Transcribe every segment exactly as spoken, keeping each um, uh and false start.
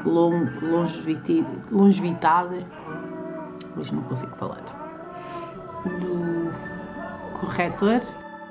long, longevity, longevidade, hoje não consigo falar, do corretor.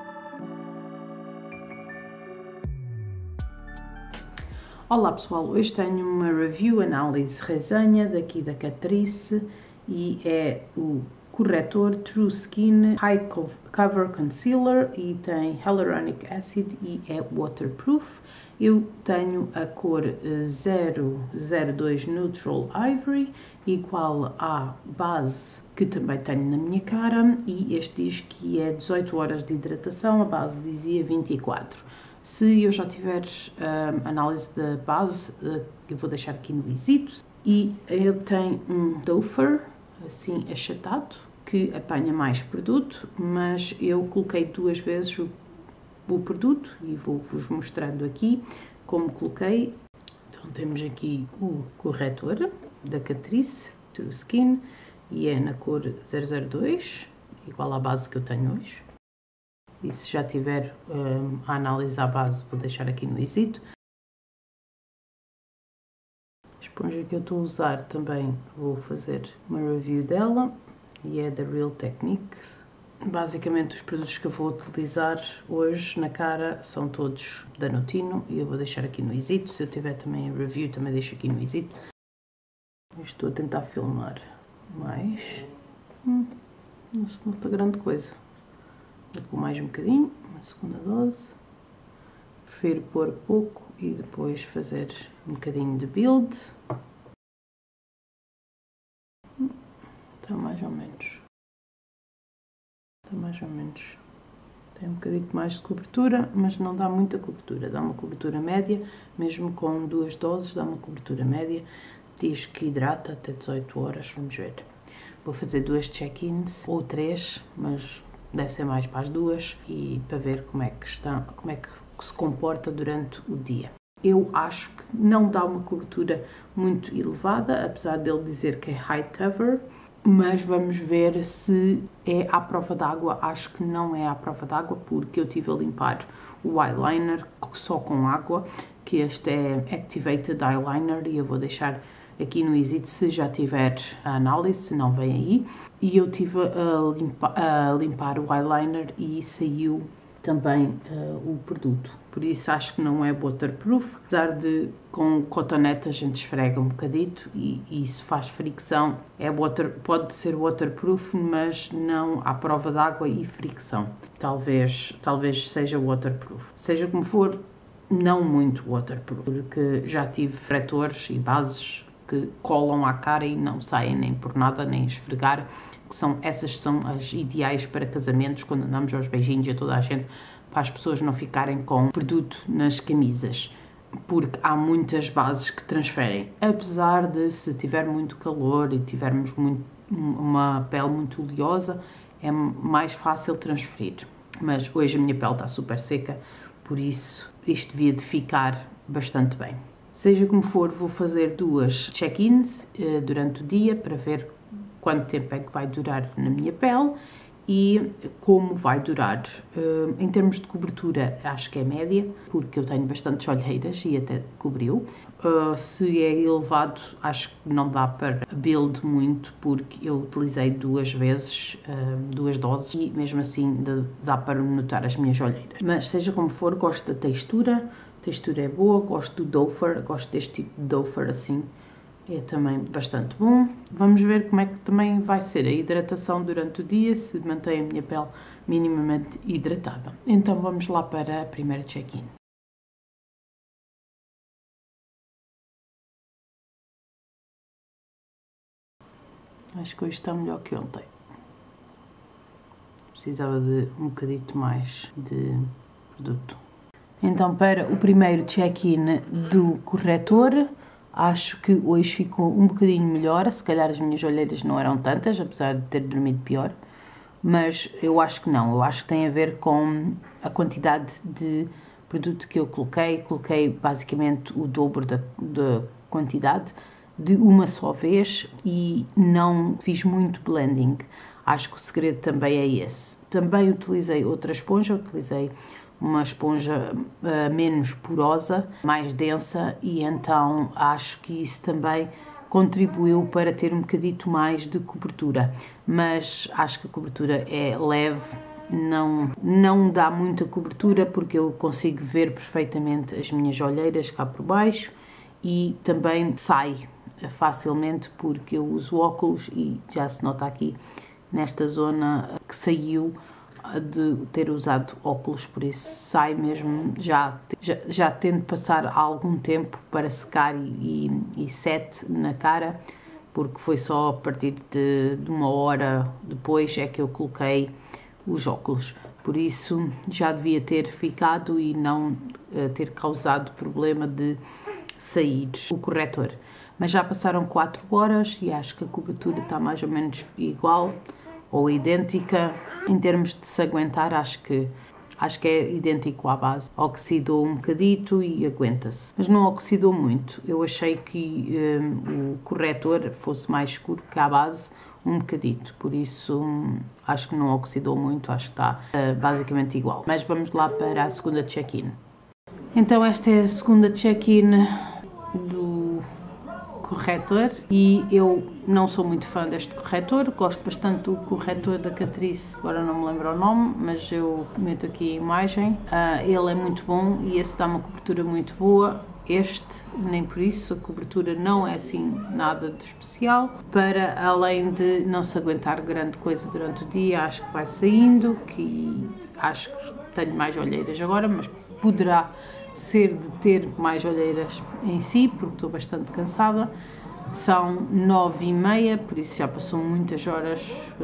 Olá pessoal, hoje tenho uma review, análise, resenha daqui da Catrice e é o corretor True Skin High Cover Concealer e tem Hyaluronic Acid e é waterproof. Eu tenho a cor zero zero dois Neutral Ivory, igual à base que também tenho na minha cara, e este diz que é dezoito horas de hidratação, a base dizia vinte e quatro. Se eu já tiver um, análise da base, uh, eu vou deixar aqui no visito. E ele tem um dofer, assim achatado, que apanha mais produto, mas eu coloquei duas vezes o, o produto e vou-vos mostrando aqui como coloquei. Então temos aqui o corretor da Catrice, True Skin, e é na cor zero zero dois, igual à base que eu tenho hoje. E se já tiver um, a análise à base, vou deixar aqui no visito. A esponja que eu estou a usar também vou fazer uma review dela e é da Real Techniques. Basicamente os produtos que eu vou utilizar hoje na cara são todos da Notino e eu vou deixar aqui no visito. Se eu tiver também a review, também deixo aqui no visito. Estou a tentar filmar mais. Hum, não se nota grande coisa. Vou pôr mais um bocadinho, uma segunda dose. Prefiro pôr pouco e depois fazer um bocadinho de build. Está mais ou menos. Está mais ou menos. Tem um bocadinho mais de cobertura, mas não dá muita cobertura. Dá uma cobertura média, mesmo com duas doses, dá uma cobertura média. Diz que hidrata até dezoito horas, vamos ver. Vou fazer duas check-ins, ou três, mas deve ser mais para as duas, e para ver como é que está, como é que se comporta durante o dia. Eu acho que não dá uma cobertura muito elevada, apesar dele dizer que é high cover, mas vamos ver se é à prova d'água. Acho que não é à prova d'água, porque eu estive a limpar o eyeliner só com água, que este é Activated Eyeliner, e eu vou deixar aqui no Exit se já tiver a análise, se não vem aí. E eu estive a, limpa, a limpar o eyeliner e saiu também uh, o produto. Por isso acho que não é waterproof, apesar de com cotonete a gente esfrega um bocadito e, e isso faz fricção. É water, pode ser waterproof, mas não à prova d'água e fricção. Talvez, talvez seja waterproof. Seja como for, não muito waterproof, porque já tive corretores e bases que colam à cara e não saem nem por nada, nem esfregar, que são, essas são as ideais para casamentos, quando andamos aos beijinhos a toda a gente, para as pessoas não ficarem com produto nas camisas, porque há muitas bases que transferem, apesar de, se tiver muito calor e tivermos muito, uma pele muito oleosa, é mais fácil transferir. Mas hoje a minha pele está super seca, por isso isto devia de ficar bastante bem. Seja como for, vou fazer duas check-ins uh, durante o dia para ver quanto tempo é que vai durar na minha pele e como vai durar. Uh, em termos de cobertura, acho que é média, porque eu tenho bastantes olheiras e até cobriu. Uh, se é elevado, acho que não dá para build muito, porque eu utilizei duas vezes, uh, duas doses, e mesmo assim dá para notar as minhas olheiras. Mas seja como for, gosto da textura. A textura é boa, gosto do dofer, gosto deste tipo de dofer assim, é também bastante bom. Vamos ver como é que também vai ser a hidratação durante o dia, se mantém a minha pele minimamente hidratada. Então vamos lá para a primeira check-in. Acho que hoje está melhor que ontem. Precisava de um bocadito mais de produto. Então, para o primeiro check-in do corretor, acho que hoje ficou um bocadinho melhor. Se calhar as minhas olheiras não eram tantas, apesar de ter dormido pior. Mas eu acho que não. Eu acho que tem a ver com a quantidade de produto que eu coloquei. Coloquei basicamente o dobro da, da quantidade de uma só vez e não fiz muito blending. Acho que o segredo também é esse. Também utilizei outra esponja, utilizei uma esponja uh, menos porosa, mais densa, e então acho que isso também contribuiu para ter um bocadito mais de cobertura, mas acho que a cobertura é leve, não, não dá muita cobertura porque eu consigo ver perfeitamente as minhas olheiras cá por baixo e também sai facilmente porque eu uso óculos e já se nota aqui nesta zona que saiu de ter usado óculos, por isso sai mesmo, já, já, já tento passar algum tempo para secar e, e, e sete na cara, porque foi só a partir de, de uma hora depois é que eu coloquei os óculos, por isso já devia ter ficado e não uh, ter causado problema de sair o corretor. Mas já passaram quatro horas e acho que a cobertura está mais ou menos igual ou idêntica. Em termos de se aguentar, acho que, acho que é idêntico à base. Oxidou um bocadito e aguenta-se. Mas não oxidou muito. Eu achei que um, o corretor fosse mais escuro que a base, um bocadito. Por isso, um, acho que não oxidou muito. Acho que está uh, basicamente igual. Mas vamos lá para a segunda check-in. Então esta é a segunda check-in do corretor e eu não sou muito fã deste corretor, gosto bastante do corretor da Catrice, agora não me lembro o nome, mas eu meto aqui a imagem. Uh, ele é muito bom e esse dá uma cobertura muito boa. Este, nem por isso, a cobertura não é assim nada de especial, para além de não se aguentar grande coisa durante o dia, acho que vai saindo, que acho que tenho mais olheiras agora, mas poderá ser de ter mais olheiras em si, porque estou bastante cansada. São nove e meia, por isso já passou muitas horas,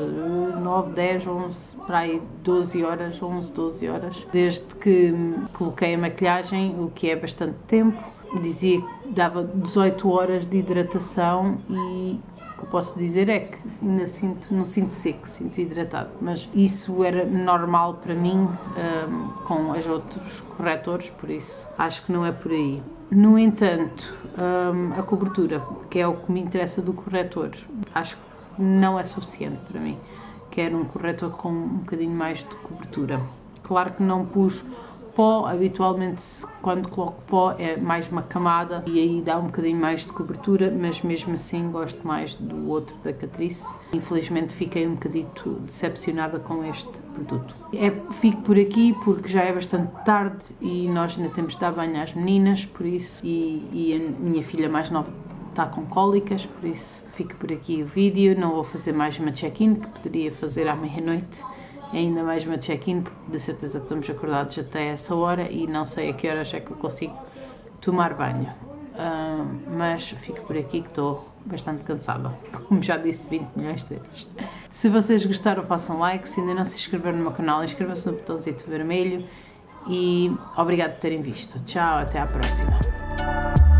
nove, dez, onze, para aí doze horas, onze, doze horas, desde que coloquei a maquilhagem, o que é bastante tempo. Dizia que dava dezoito horas de hidratação e o que eu posso dizer é que ainda sinto, não sinto seco, sinto hidratado, mas isso era normal para mim um, com os outros corretores, por isso acho que não é por aí. No entanto, um, a cobertura, que é o que me interessa do corretor, acho que não é suficiente para mim. Quero um corretor com um bocadinho mais de cobertura. Claro que não pus pó, habitualmente quando coloco pó é mais uma camada e aí dá um bocadinho mais de cobertura, mas mesmo assim gosto mais do outro da Catrice. Infelizmente fiquei um bocadito decepcionada com este produto. É, fico por aqui porque já é bastante tarde e nós ainda temos de dar banho às meninas, por isso, e, e a minha filha mais nova está com cólicas, por isso fico por aqui o vídeo. Não vou fazer mais uma check-in, que poderia fazer à meia-noite. Ainda mais uma check-in, porque de certeza que estamos acordados até essa hora e não sei a que horas é que eu consigo tomar banho. Uh, mas fico por aqui que estou bastante cansada, como já disse vinte milhões de vezes. Se vocês gostaram, façam like. Se ainda não se inscreveram no meu canal, inscrevam-se no botãozinho vermelho e obrigado por terem visto. Tchau, até à próxima.